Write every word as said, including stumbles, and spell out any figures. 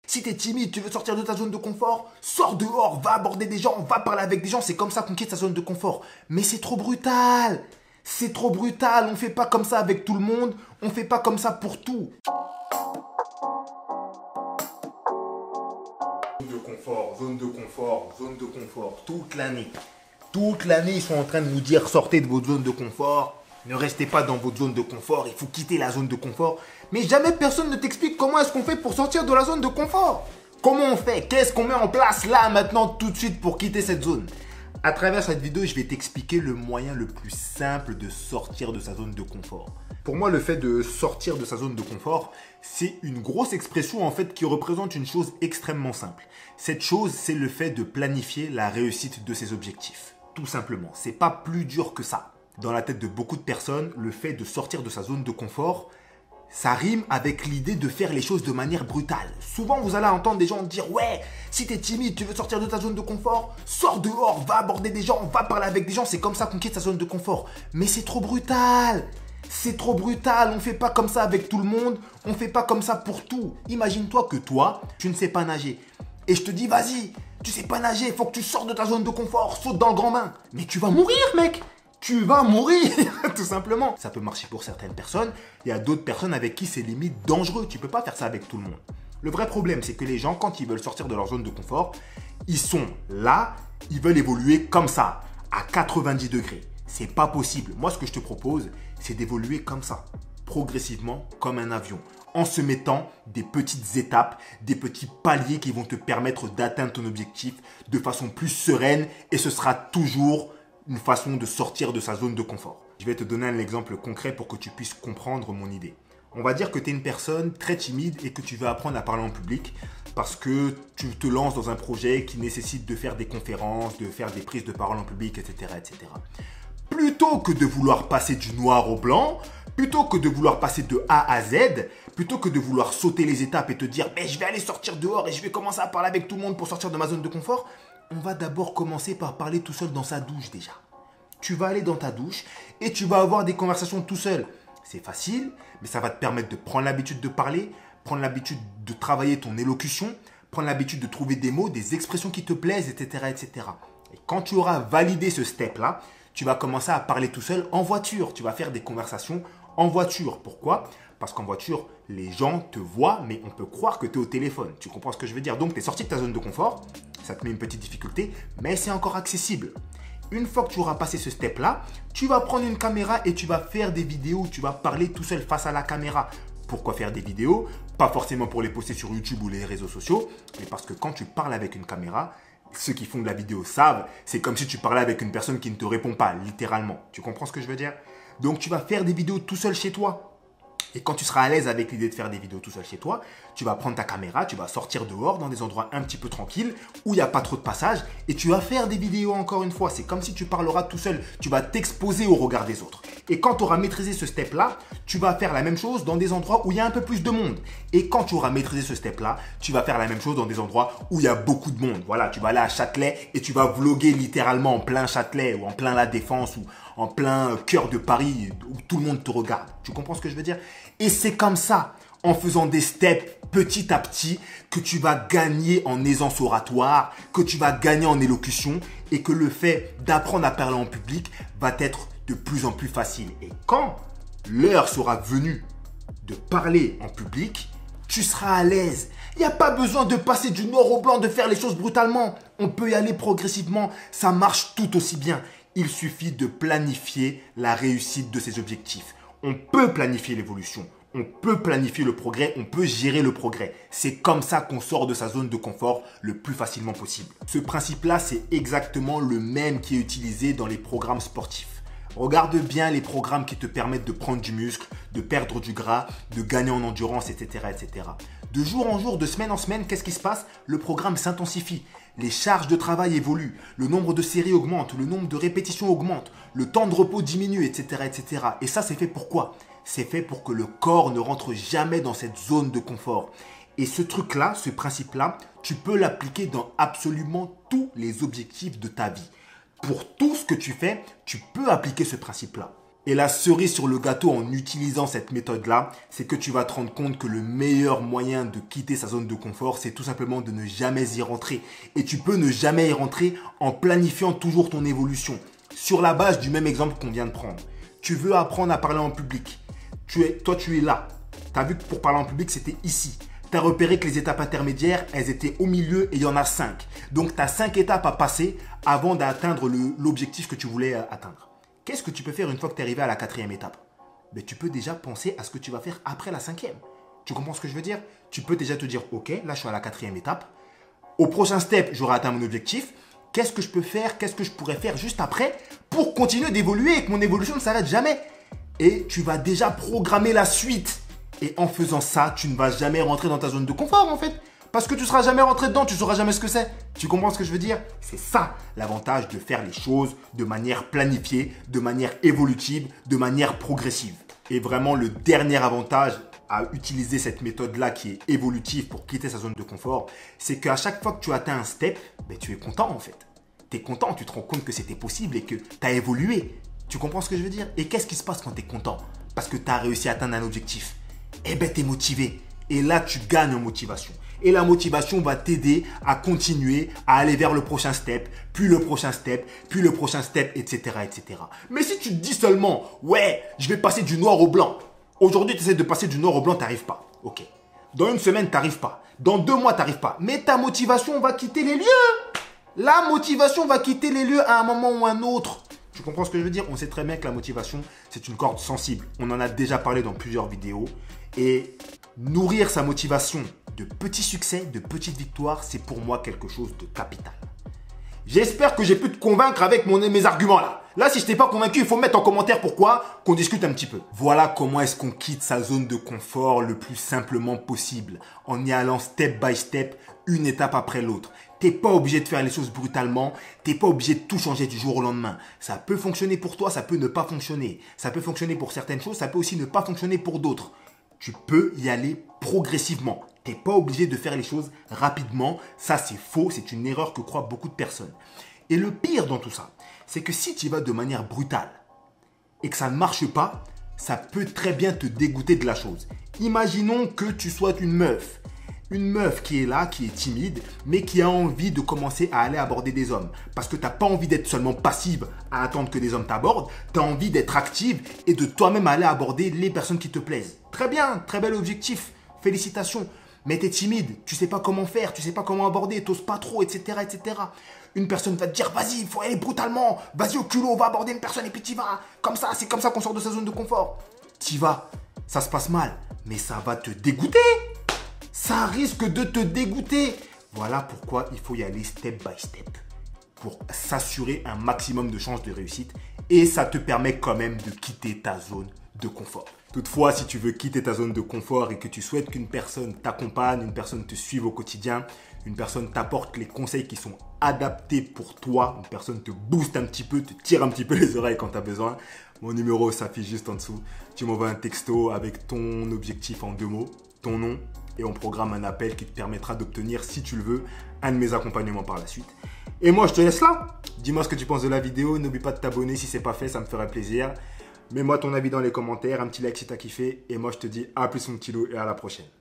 Si t'es timide, tu veux sortir de ta zone de confort, sors dehors, va aborder des gens, va parler avec des gens, c'est comme ça qu'on quitte sa zone de confort. Mais c'est trop brutal. C'est trop brutal, on fait pas comme ça avec tout le monde, on fait pas comme ça pour tout. Zone de confort, zone de confort, zone de confort, toute l'année. Toute l'année, ils sont en train de nous dire sortez de votre zone de confort, ne restez pas dans votre zone de confort, il faut quitter la zone de confort. Mais jamais personne ne t'explique comment est-ce qu'on fait pour sortir de la zone de confort. Comment on fait? Qu'est-ce qu'on met en place là, maintenant, tout de suite pour quitter cette zone? À travers cette vidéo, je vais t'expliquer le moyen le plus simple de sortir de sa zone de confort. Pour moi, le fait de sortir de sa zone de confort, c'est une grosse expression en fait qui représente une chose extrêmement simple. Cette chose, c'est le fait de planifier la réussite de ses objectifs. Tout simplement, c'est pas plus dur que ça. Dans la tête de beaucoup de personnes, le fait de sortir de sa zone de confort, ça rime avec l'idée de faire les choses de manière brutale. Souvent, vous allez entendre des gens dire « Ouais, si t'es timide, tu veux sortir de ta zone de confort, sors dehors, va aborder des gens, va parler avec des gens, c'est comme ça qu'on quitte sa zone de confort. » Mais c'est trop brutal. C'est trop brutal, on fait pas comme ça avec tout le monde, on fait pas comme ça pour tout. Imagine-toi que toi, tu ne sais pas nager. Et je te dis « Vas-y, tu sais pas nager, il faut que tu sors de ta zone de confort, saute dans le grand bain. » Mais tu vas mourir, mec. Tu vas mourir, tout simplement. Ça peut marcher pour certaines personnes. Il y a d'autres personnes avec qui c'est limite dangereux. Tu peux pas faire ça avec tout le monde. Le vrai problème, c'est que les gens, quand ils veulent sortir de leur zone de confort, ils sont là, ils veulent évoluer comme ça, à quatre-vingt-dix degrés. C'est pas possible. Moi, ce que je te propose, c'est d'évoluer comme ça, progressivement, comme un avion, en se mettant des petites étapes, des petits paliers qui vont te permettre d'atteindre ton objectif de façon plus sereine et ce sera toujours une façon de sortir de sa zone de confort. Je vais te donner un exemple concret pour que tu puisses comprendre mon idée. On va dire que tu es une personne très timide et que tu veux apprendre à parler en public parce que tu te lances dans un projet qui nécessite de faire des conférences, de faire des prises de parole en public, et cetera, et cetera. Plutôt que de vouloir passer du noir au blanc, plutôt que de vouloir passer de A à Z, plutôt que de vouloir sauter les étapes et te dire mais je vais aller sortir dehors et je vais commencer à parler avec tout le monde pour sortir de ma zone de confort, on va d'abord commencer par parler tout seul dans sa douche déjà. Tu vas aller dans ta douche et tu vas avoir des conversations tout seul. C'est facile, mais ça va te permettre de prendre l'habitude de parler, prendre l'habitude de travailler ton élocution, prendre l'habitude de trouver des mots, des expressions qui te plaisent, et cetera, et cetera. Et quand tu auras validé ce step-là, tu vas commencer à parler tout seul en voiture. Tu vas faire des conversations en voiture. Pourquoi ? Parce qu'en voiture, les gens te voient, mais on peut croire que tu es au téléphone. Tu comprends ce que je veux dire? Donc, tu es sorti de ta zone de confort. Ça te met une petite difficulté, mais c'est encore accessible. Une fois que tu auras passé ce step-là, tu vas prendre une caméra et tu vas faire des vidéos. Tu vas parler tout seul face à la caméra. Pourquoi faire des vidéos? Pas forcément pour les poster sur YouTube ou les réseaux sociaux, mais parce que quand tu parles avec une caméra, ceux qui font de la vidéo savent, c'est comme si tu parlais avec une personne qui ne te répond pas, littéralement. Tu comprends ce que je veux dire? Donc, tu vas faire des vidéos tout seul chez toi. Et quand tu seras à l'aise avec l'idée de faire des vidéos tout seul chez toi, tu vas prendre ta caméra, tu vas sortir dehors dans des endroits un petit peu tranquilles où il n'y a pas trop de passage et tu vas faire des vidéos encore une fois. C'est comme si tu parleras tout seul, tu vas t'exposer au regard des autres. Et quand tu auras maîtrisé ce step-là, tu vas faire la même chose dans des endroits où il y a un peu plus de monde. Et quand tu auras maîtrisé ce step-là, tu vas faire la même chose dans des endroits où il y a beaucoup de monde. Voilà, tu vas aller à Châtelet et tu vas vlogger littéralement en plein Châtelet ou en plein La Défense ou en plein cœur de Paris où tout le monde te regarde. Tu comprends ce que je veux dire? Et c'est comme ça, en faisant des steps petit à petit, que tu vas gagner en aisance oratoire, que tu vas gagner en élocution et que le fait d'apprendre à parler en public va être de plus en plus facile. Et quand l'heure sera venue de parler en public, tu seras à l'aise. Il n'y a pas besoin de passer du noir au blanc, de faire les choses brutalement. On peut y aller progressivement, ça marche tout aussi bien. Il suffit de planifier la réussite de ses objectifs. On peut planifier l'évolution, on peut planifier le progrès, on peut gérer le progrès. C'est comme ça qu'on sort de sa zone de confort le plus facilement possible. Ce principe-là, c'est exactement le même qui est utilisé dans les programmes sportifs. Regarde bien les programmes qui te permettent de prendre du muscle, de perdre du gras, de gagner en endurance, et cetera, et cetera. De jour en jour, de semaine en semaine, qu'est-ce qui se passe? Le programme s'intensifie. Les charges de travail évoluent, le nombre de séries augmente, le nombre de répétitions augmente, le temps de repos diminue, et cetera, et cetera. Et ça, c'est fait pour quoi? C'est fait pour que le corps ne rentre jamais dans cette zone de confort. Et ce truc-là, ce principe-là, tu peux l'appliquer dans absolument tous les objectifs de ta vie. Pour tout ce que tu fais, tu peux appliquer ce principe-là. Et la cerise sur le gâteau en utilisant cette méthode-là, c'est que tu vas te rendre compte que le meilleur moyen de quitter sa zone de confort, c'est tout simplement de ne jamais y rentrer. Et tu peux ne jamais y rentrer en planifiant toujours ton évolution. Sur la base du même exemple qu'on vient de prendre. Tu veux apprendre à parler en public. Tu es, toi, tu es là. Tu as vu que pour parler en public, c'était ici. Tu as repéré que les étapes intermédiaires, elles étaient au milieu et il y en a cinq. Donc, tu as cinq étapes à passer avant d'atteindre l'objectif que tu voulais atteindre. Qu'est-ce que tu peux faire une fois que tu es arrivé à la quatrième étape? Mais tu peux déjà penser à ce que tu vas faire après la cinquième. Tu comprends ce que je veux dire? Tu peux déjà te dire, ok, là je suis à la quatrième étape. Au prochain step, j'aurai atteint mon objectif. Qu'est-ce que je peux faire? Qu'est-ce que je pourrais faire juste après pour continuer d'évoluer et que mon évolution ne s'arrête jamais? Et tu vas déjà programmer la suite. Et en faisant ça, tu ne vas jamais rentrer dans ta zone de confort en fait. Parce que tu ne seras jamais rentré dedans, tu ne sauras jamais ce que c'est. Tu comprends ce que je veux dire? C'est ça l'avantage de faire les choses de manière planifiée, de manière évolutive, de manière progressive. Et vraiment le dernier avantage à utiliser cette méthode-là qui est évolutive pour quitter sa zone de confort, c'est qu'à chaque fois que tu atteins un step, ben, tu es content en fait. Tu es content, tu te rends compte que c'était possible et que tu as évolué. Tu comprends ce que je veux dire? Et qu'est-ce qui se passe quand tu es content? Parce que tu as réussi à atteindre un objectif. Eh bien, tu es motivé. Et là, tu gagnes en motivation. Et la motivation va t'aider à continuer, à aller vers le prochain step, puis le prochain step, puis le prochain step, et cetera, et cetera. Mais si tu te dis seulement, ouais, je vais passer du noir au blanc. Aujourd'hui, tu essaies de passer du noir au blanc, tu n'arrives pas. Ok. Dans une semaine, tu n'arrives pas. Dans deux mois, tu n'arrives pas. Mais ta motivation va quitter les lieux. La motivation va quitter les lieux à un moment ou un autre. Tu comprends ce que je veux dire? On sait très bien que la motivation, c'est une corde sensible. On en a déjà parlé dans plusieurs vidéos. Et nourrir sa motivation de petits succès, de petites victoires, c'est pour moi quelque chose de capital. J'espère que j'ai pu te convaincre avec mon, mes arguments là. Là, si je t'ai pas convaincu, il faut mettre en commentaire pourquoi, qu'on discute un petit peu. Voilà comment est-ce qu'on quitte sa zone de confort le plus simplement possible, en y allant step by step, une étape après l'autre. T'es pas obligé de faire les choses brutalement, t'es pas obligé de tout changer du jour au lendemain. Ça peut fonctionner pour toi, ça peut ne pas fonctionner. Ça peut fonctionner pour certaines choses, ça peut aussi ne pas fonctionner pour d'autres. Tu peux y aller progressivement. Tu n'es pas obligé de faire les choses rapidement. Ça, c'est faux. C'est une erreur que croient beaucoup de personnes. Et le pire dans tout ça, c'est que si tu y vas de manière brutale et que ça ne marche pas, ça peut très bien te dégoûter de la chose. Imaginons que tu sois une meuf. Une meuf qui est là, qui est timide, mais qui a envie de commencer à aller aborder des hommes. Parce que tu n'as pas envie d'être seulement passive à attendre que des hommes t'abordent. Tu as envie d'être active et de toi-même aller aborder les personnes qui te plaisent. Très bien, très bel objectif. Félicitations. Mais tu es timide, tu ne sais pas comment faire, tu ne sais pas comment aborder, tu n'oses pas trop, et cetera, et cetera. Une personne va te dire, vas-y, il faut aller brutalement. Vas-y au culot, on va aborder une personne et puis tu vas. Comme ça, c'est comme ça qu'on sort de sa zone de confort. Tu vas, ça se passe mal, mais ça va te dégoûter. Ça risque de te dégoûter. Voilà pourquoi il faut y aller step by step pour s'assurer un maximum de chances de réussite et ça te permet quand même de quitter ta zone de confort. Toutefois, si tu veux quitter ta zone de confort et que tu souhaites qu'une personne t'accompagne, une personne te suive au quotidien, une personne t'apporte les conseils qui sont adaptés pour toi, une personne te booste un petit peu, te tire un petit peu les oreilles quand tu as besoin, mon numéro s'affiche juste en dessous. Tu m'envoies un texto avec ton objectif en deux mots, ton nom, et on programme un appel qui te permettra d'obtenir, si tu le veux, un de mes accompagnements par la suite. Et moi, je te laisse là. Dis-moi ce que tu penses de la vidéo. N'oublie pas de t'abonner si ce n'est pas fait, ça me ferait plaisir. Mets-moi ton avis dans les commentaires, un petit like si tu as kiffé. Et moi, je te dis à plus mon petit loup et à la prochaine.